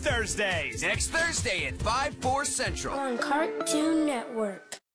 Thursdays. Next Thursday at 5/4 Central. On Cartoon Network.